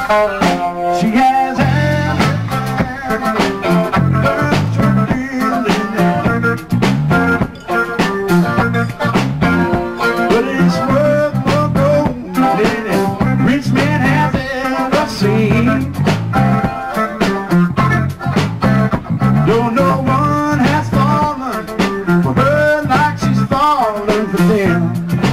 She has but it's worth more gold than a rich man has ever seen. Though no one has fallen for her like she's fallen for them.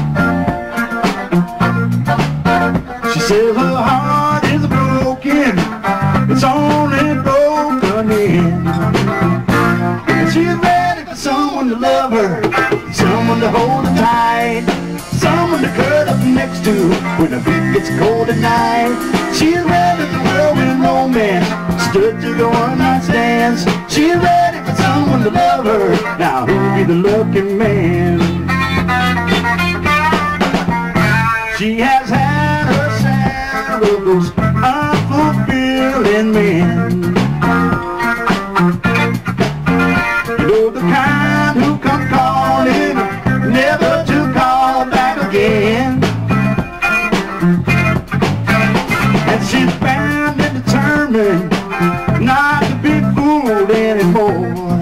She says her heart is broken, it's only broken in. And she's ready for someone to love her, someone to hold her tight, someone to curl up next to when the beat gets cold at night. She's ready for whirlwind romance, stood to the one-night stands. She's ready for someone to love her. Now who'll be the lucky man? She has had her share of those unfulfilling men. You know, the kind who come calling, never to call back again. And she's bound and determined not to be fooled anymore.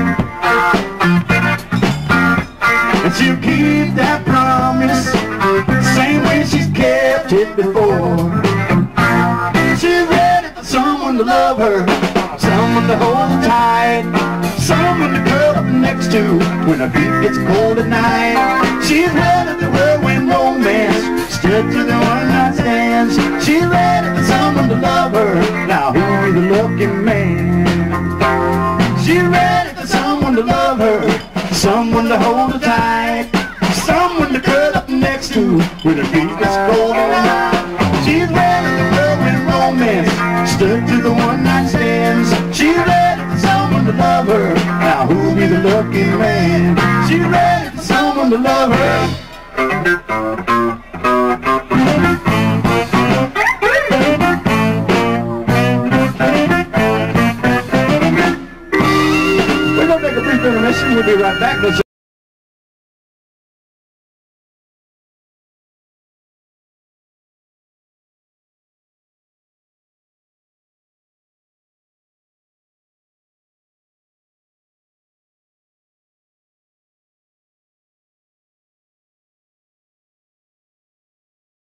And she'll keep that promise the same way she's kept it before. She's ready for someone to love her, someone to hold her tight, someone to curl up next to when the beat gets cold at night. She's ready for whirlwind romance, stood to the one-night stands. She's ready for someone to love her. Now who'll be the lucky man? She's ready for someone to love her, someone to hold her tight, someone to curl up next to when the beat gets cold at night. She's ready for whirlwind romance, stood to the one-night stands. She's ready for someone to love her. Now who'll be the lucky man? She's ready for someone to love her. We're gonna take a brief intermission. We'll be right back.